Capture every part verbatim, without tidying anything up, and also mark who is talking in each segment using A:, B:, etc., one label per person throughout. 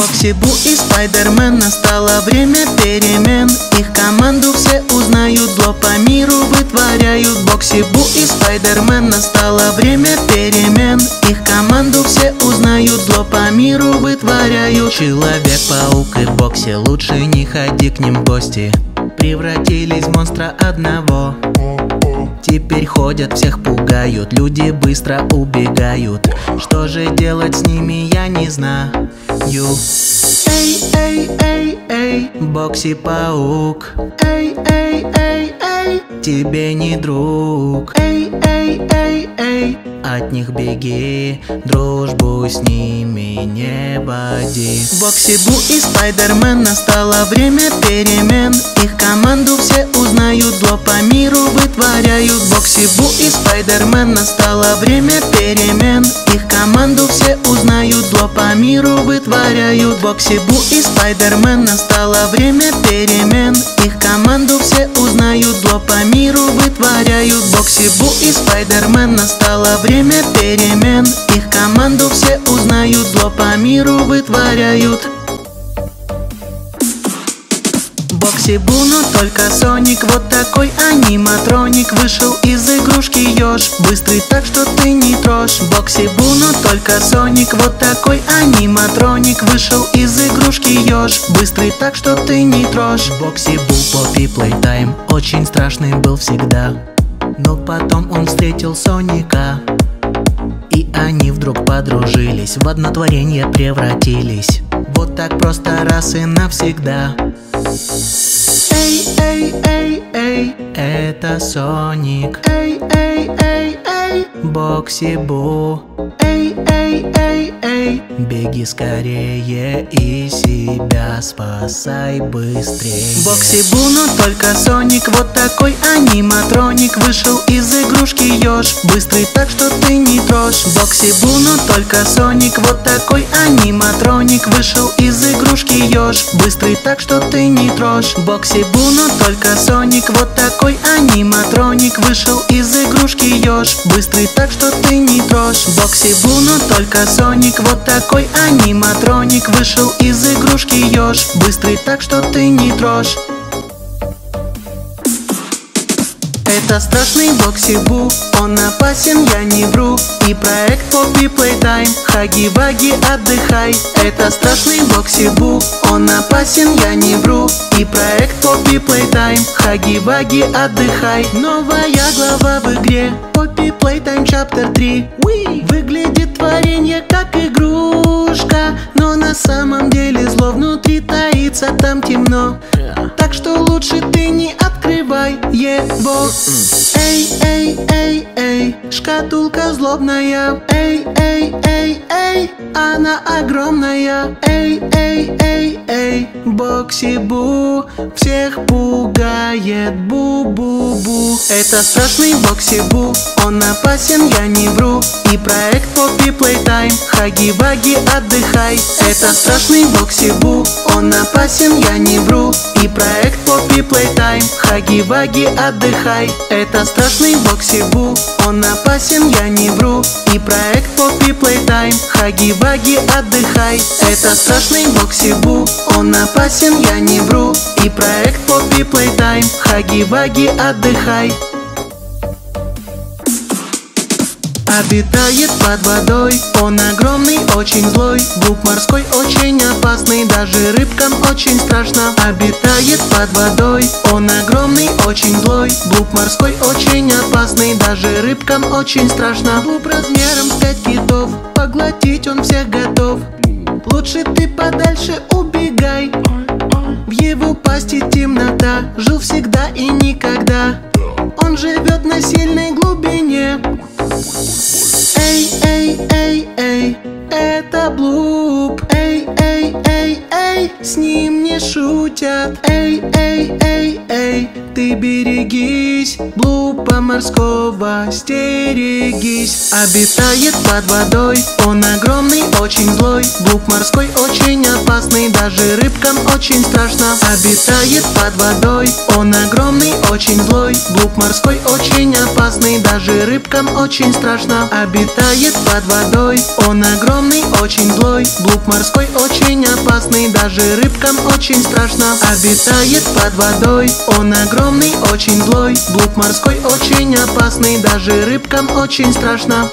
A: Бокси Бу и Спайдермен, настало время перемен. Их команду все узнают, зло по миру вытворяют. Бокси Бу и Спайдермен, настало время перемен. Их команду все узнают, зло по миру вытворяют. Человек-паук и Бокси, лучше не ходи к ним в гости. Превратились в монстра одного. Теперь ходят, всех пугают, люди быстро убегают. Что же делать с ними, я не знаю. Эй, эй, эй, эй, Бокси-паук. Эй, эй, эй, эй, тебе не друг. Эй, эй, эй, эй, от них беги, дружбу с ними не води. Бокси Бу и Спайдермен, настало время перемен. Их команду все узнают, зло по миру вытворяют. Бокси Бу и Спайдермен, настало время перемен. Их команду все узнают, зло по миру вытворяют. Бокси Бу и Спайдермен, настало время перемен. Их команду все узнают, зло по миру вытворяют. Бокси Бу и Спайдермен, настало время перемен. Их команду все узнают, зло по миру вытворяют. Бокси Бу, но только Соник, вот такой аниматроник. Вышел из игрушки еж, быстрый так, что ты не трожь. Бокси Бу, но только Соник, вот такой аниматроник. Вышел из игрушки еж, быстрый так, что ты не трожь. Бокси Бу, Поппи Плейтайм, очень страшный был всегда. Но потом он встретил Соника, и они вдруг подружились, в одно творение превратились. Вот так просто раз и навсегда. Эй, эй, эй, эй, это Соник. Эй, эй, эй, эй, Бокси Бу. Эй, эй, эй, эй, беги скорее и себя спасай быстрее. Бокси Бу, но только Соник, вот такой аниматроник. Вышел из игрушки еж, быстрый так, что ты не трожь. Бокси Бу, но только Соник, вот такой аниматроник. Вышел из игрушки еж, быстрый так, что ты не трожь. Бокси Бу, но только Соник, вот такой аниматроник. Вышел из игрушки еж, быстрый так, что ты не трожь. Бокси Бу, но только Соник, вот такой аниматроник. Вышел из игрушки еж, быстрый так, что ты не трожь. Это страшный Бокси Бу, он опасен, я не вру. И проект Поппи Плейтайм, хаги-ваги, отдыхай. Это страшный Бокси Бу, он опасен, я не вру. И проект Поппи Плейтайм, хаги-ваги, отдыхай. Новая глава в игре, Поппи Плейтайм Чаптер три. Выглядит творение как игрушка, но на самом деле зло внутри таится, там темно. Так что лучше ты не открывай его. Эй, эй, эй, эй, шкатулка злобная. Эй, эй, эй, эй, она огромная. Эй, эй, эй, эй, Бокси Бу всех пугает. Бу-бу-бу. Это страшный Бокси Бу, он опасен, я не вру. И проект Поппи Плейтайм, хаги-ваги, отдыхай. Это страшный Бокси Бу, он опасен, я не вру. И проект Поппи Плейтайм, хаги-ваги, отдыхай. Это страшный Бокси Бу, он опасен, я не вру. И проект Поппи Плейтайм, хаги-ваги, отдыхай. Это страшный Бокси Бу, он опасен, я не вру. И проект Поппи Плейтайм, хаги-ваги, отдыхай. Обитает под водой, он огромный, очень злой. Блуп морской очень опасный, даже рыбкам очень страшно. Обитает под водой, он огромный, очень злой. Блуп морской очень опасный, даже рыбкам очень страшно. Блуп размером с пять китов, поглотить он всех готов. Лучше ты подальше убегай, в его пасти темнота. Жил всегда и никогда, он живет на сильной глубине. Эй, эй, эй, эй, это Блуп. Эй, эй, эй, эй, с ним не шутят. Эй, эй, эй, эй, ты берегись, Блупа морского стерегись. Обитает под водой, он огромный, очень злой, Блуп морской очень опасный, даже рыбкам очень страшно. Обитает под водой, он огромный, очень злой, Блуп морской очень опасный, даже рыбкам очень страшно. Обитает под водой, он огромный, очень злой, Блуп морской очень опасный, даже рыбкам очень страшно. Обитает под водой, он огромный, очень злой, Блуп морской очень опасный, даже рыбкам очень страшно.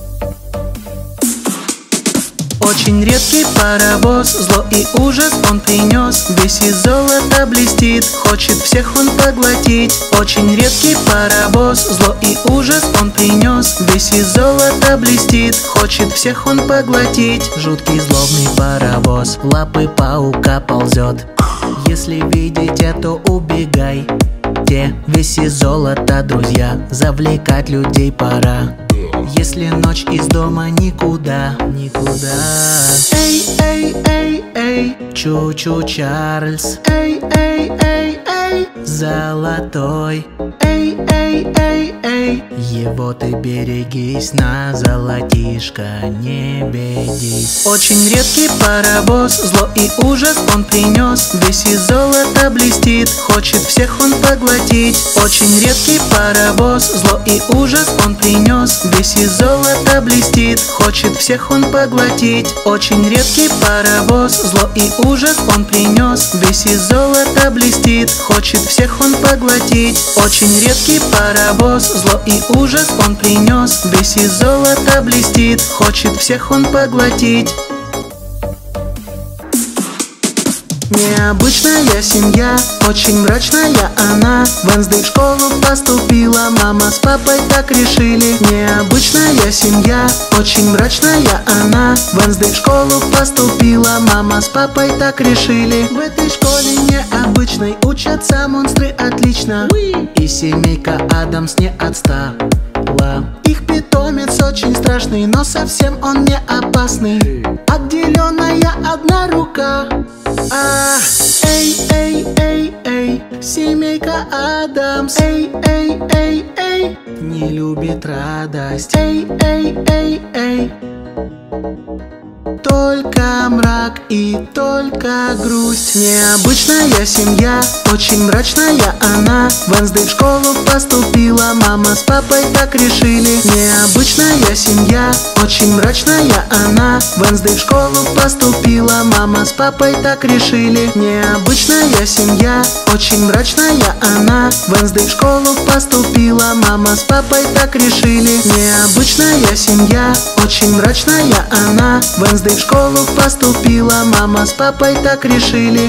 A: Очень редкий паровоз, зло и ужас он принес, весь из золота блестит, хочет всех он поглотить. Очень редкий паровоз, зло и ужас он принес, весь из золота блестит, хочет всех он поглотить. Жуткий злобный паровоз, лапы паука ползет, если видите, то убегай. Те весь из золота, друзья, завлекать людей пора. Если ночь из дома никуда, никуда. Эй, эй, эй, эй, Чу-чу Чарльз. Эй, эй, эй, эй, золотой. Эй, эй, эй, эй, его ты берегись, на золотишко не ведись. Очень редкий паровоз, зло и ужас он принес, весь из золота блестит, хочет всех он поглотить. Очень редкий паровоз, зло и ужас он принес, весь из золота блестит, хочет всех он поглотить. Очень редкий паровоз, зло и ужас он принес, весь из золота блестит, хочет всех он поглотить. Очень редкий паровоз, зло и ужас он принес, весь из золота блестит, хочет всех он поглотить. Необычная семья, очень мрачная она. Вэнсдей в школу поступила, мама с папой так решили. Необычная семья, очень мрачная она. Вэнсдей в школу поступила, мама с папой так решили. В этой школе необычной учатся монстры отлично, и семейка Адамс не отстала. Их питомец очень страшный, но совсем он не опасный. Отделенная одна рука. А, эй, эй, эй, эй, семейка Адамс. Эй, эй, эй, эй, не любит радость. Эй, эй, эй, эй, только мрак и только грусть. Необычная семья, очень мрачная она. Вэнсдей в школу поступила, мама с папой так решили. Необычная семья, очень мрачная она. Вэнсдей в школу поступила, мама с папой так решили. Необычная семья, очень мрачная она. Вэнсдей в школу поступила, мама с папой так решили. Необычная семья, очень мрачная она. Вэнсдей в школу поступила, мама с папой так решили.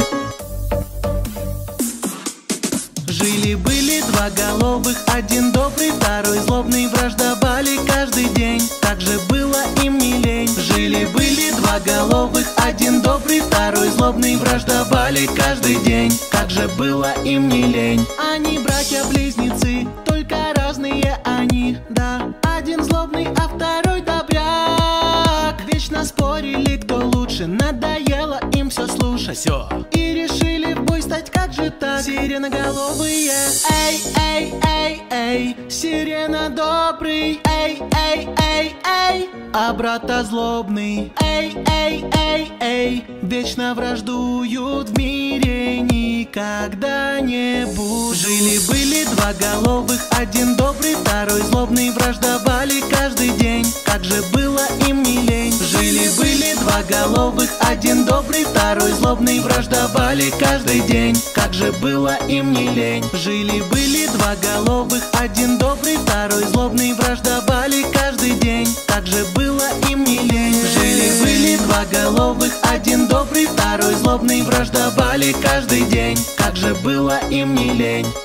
A: Жили-были два головых, один добрый, второй злобный, враждовали каждый день, как же было им не лень. Жили-были два головых, один добрый, второй злобный, враждовали каждый день, как же было им не лень. Они братья-близнецы, только разные они, да. Один злобный, а второй добряк. Вечно спорили, кто лучше, надоело им все слушать. Все. И решили в бой стать, как же так? Сиреноголовые. Эй, эй, эй, эй, сирена добрый. Эй, эй, эй, эй, а брата злобный. Эй, эй, эй, эй, вечно враждуют в мире никогда-нибудь. Жили-были два головых, один добрый, второй злобный, враждовали каждый день, как же было им не лень. Жили-были два головых, один добрый, второй злобный, враждовали каждый день, как же было им не лень. Жили-были два головых, один добрый, второй злобный, враждовали каждый день, как же было им не лень. Жили-были два головых, один добрый, второй злобный, враждовали каждый день, как же было им не лень.